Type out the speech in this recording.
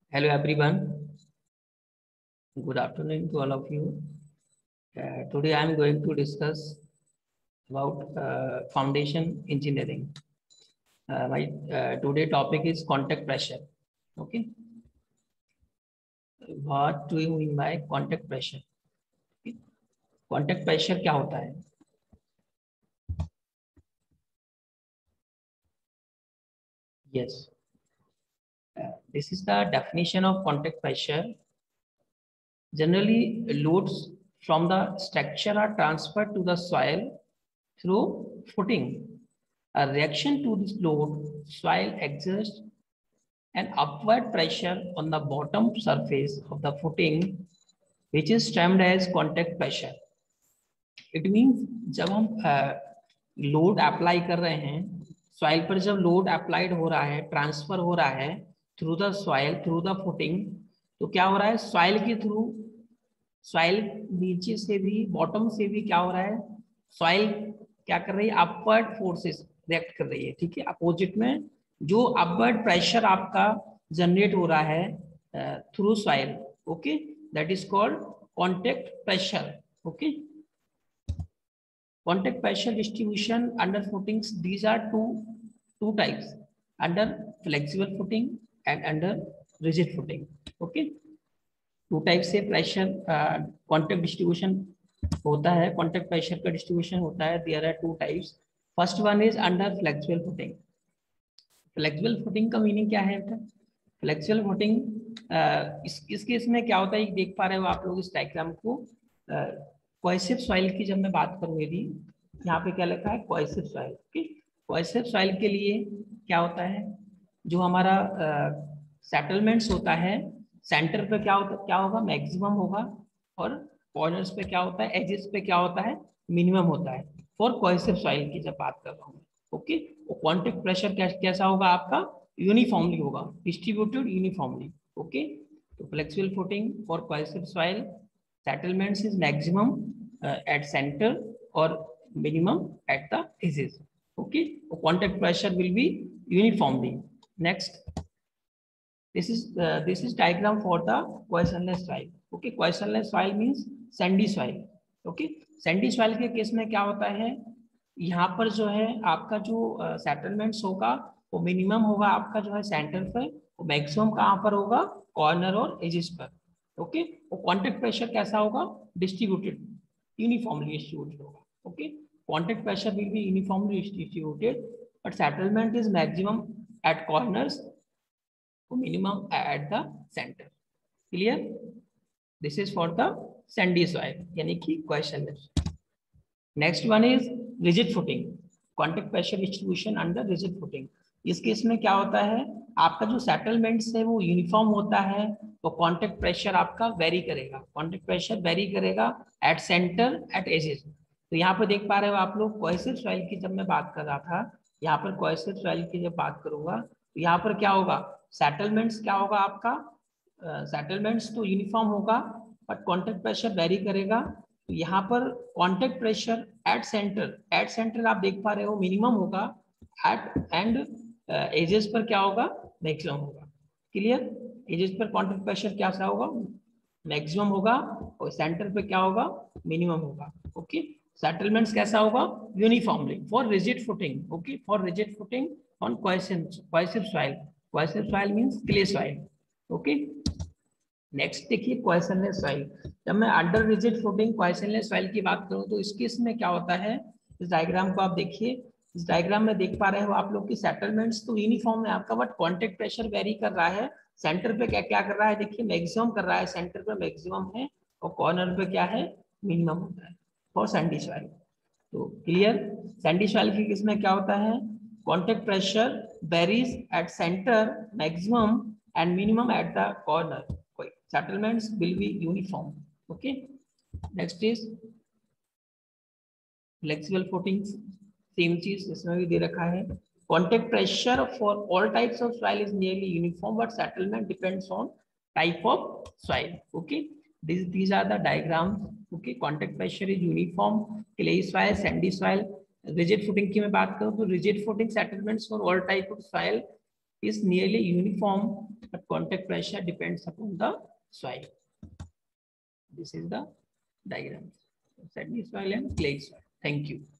Hello everyone. Good afternoon to all of you. Today I am going to discuss about foundation engineering. My today topic is contact pressure. Okay. What do you mean by contact pressure? Contact pressure क्या होता है? Yes. This is the definition of contact pressure. Generally, loads from the structure are transferred to the soil through footing. A reaction to this load, soil exerts an upward pressure on the bottom surface of the footing, which is termed as contact pressure. It means जब हम load apply कर रहे हैं, soil पर जब load applied हो रहा है, ट्रांसफर हो रहा है through the soil, through the footing, तो क्या हो रहा है? सॉइल के थ्रू, सॉइल नीचे से भी, बॉटम से भी क्या हो रहा है? सॉइल क्या कर रही है? अपवर्ड फोर्सेस रिएक्ट कर रही है। ठीक है, अपोजिट में जो अपवर्ड प्रेशर आपका जनरेट हो रहा है through soil, okay, that is called contact pressure. Okay, contact pressure distribution under footings, these are two types, under flexible footing and under rigid footing. Okay, two type से pressure contact distribution होता है, contact pressure का distribution होता है। There are two types. First one is under flexible footing. Flexible footing का meaning क्या है? Flexible footing इस केस में क्या होता है, देख पा रहे हो आप लोग इस डायग्राम को। कोएसिव सॉइल की जब मैं बात करूँ, यदि यहाँ पे क्या लिखा है? Cohesive soil. Okay, cohesive soil के लिए क्या होता है? जो हमारा सेटलमेंट्स होता है, सेंटर पे क्या होगा? मैक्सिमम होगा, और कॉर्नर्स पे क्या होता है? एजेस पे क्या होता है? मिनिमम होता है। फॉर कोएसिव सॉइल की जब बात कर रहा हूँ, ओके, कॉन्टेक्ट प्रेशर कैसा होगा आपका? यूनिफॉर्मली होगा, डिस्ट्रीब्यूटेड यूनिफॉर्मली। ओके, तो flexible footing for cohesive soil, settlements is maximum at center or minimum at the edges. Okay, so contact pressure will be uniformly. Next, this is diagram for the questionless soil. Okay, questionless soil means sandy soil. Okay, sandy soil के case में क्या होता है? यहाँ पर जो है आपका जो सेटलमेंट्स होगा वो मिनिमम होगा आपका जो है सेंटर पर, वो मैक्सिमम कहाँ पर होगा? कॉर्नर और एजेस पर। ओके, वो कॉन्टेक्ट प्रेशर कैसा होगा? डिस्ट्रीब्यूटेड, यूनिफॉर्मली डिस्ट्रीब्यूटेड होगा। Okay, contact pressure will be uniformly distributed, but settlement is maximum at corners, minimum at the center. Clear? This is for the sandy soil, यानी कि questionless. Next one is rigid footing. Contact pressure distribution under rigid footing. इस case में क्या होता है? आपका जो settlements है वो यूनिफॉर्म होता है, तो कॉन्टेक्ट प्रेशर आपका वेरी करेगा। कॉन्टेक्ट प्रेशर वेरी करेगा एट सेंटर, एट एजेस। तो यहाँ पर देख पा रहे हो आप लोग, कोएसिव सॉइल की जब मैं बात कर रहा था, यहाँ पर कोएसिव सॉइल की जब बात करूंगा तो यहाँ पर क्या होगा? सेटलमेंट्स क्या होगा आपका? सेटलमेंट्स तो यूनिफॉर्म होगा, बट कॉन्टेक्ट प्रेशर वेरी करेगा। तो यहाँ पर कॉन्टेक्ट प्रेशर एट सेंटर आप देख पा रहे हो मिनिमम होगा, एट एंड एजेस पर क्या होगा? मैक्सिमम होगा। क्लियर? एजेस पर कॉन्टेक्ट प्रेशर क्या सा होगा? मैक्सिमम होगा, और सेंटर पे क्या होगा? मिनिमम होगा। ओके, सेटलमेंट्स कैसा होगा? Uniformly for rigid footing. Okay, for rigid footing on cohesive soil. Cohesive soil means clay soil. Okay, next देखिए क्वेश्चनलेस सॉइल। जब मैं under rigid footing cohesionless soil की बात करूं तो इसके इसमें क्या होता है? इस डायग्राम को आप देखिए। इस डायग्राम में देख पा रहे हो आप लोग की सेटलमेंट्स तो यूनिफॉर्म है आपका, बट कॉन्टेक्ट प्रेशर वेरी कर रहा है। सेंटर पे क्या क्या कर रहा है? देखिए, मैक्सिमम कर रहा है, सेंटर पे मैक्सिमम है, और कॉर्नर पे क्या है? मिनिमम होता है फॉर सैंडी सॉइल। तो क्लियर? सैंडी सॉइल की किसमें क्या होता है? Contact pressure varies at centre, maximum and minimum at the corner. Settlements will be uniform. Okay, next is flexible footings. Same चीज इसमें भी दे रखा है। Contact pressure for all types of soil is nearly uniform, but settlement depends on type of soil. Okay, these are the diagrams. Okay, contact pressure is uniform, clay soil, sandy soil. Rigid footing की मैं बात करूँ तो rigid footing settlements for all type of soil is nearly uniform, but contact pressure depends upon the soil. This is the diagram. Sandy soil and clay soil. Thank you.